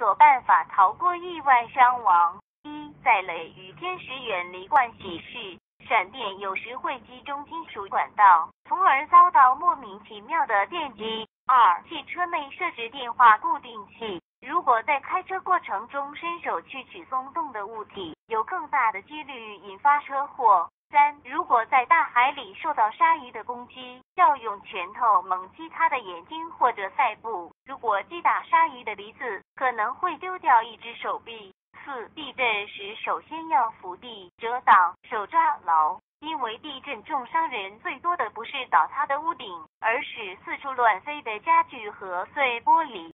个办法逃过意外伤亡。一、在雷雨天时远离盥洗室。闪电有时会击中金属管道，从而遭到莫名其妙的电击。二、汽车内设置电话固定器。如果在开车过程中伸手去取松动的物体，有更大的几率引发车祸。三、如果在大海里受到鲨鱼的攻击，要用拳头猛击它的眼睛或者腮部。如果击打鲨鱼的鼻子，可能会丢掉一只手臂。四、地震时首先要伏地遮挡，手抓牢，因为地震重伤人最多的不是倒塌的屋顶，而是四处乱飞的家具和碎玻璃。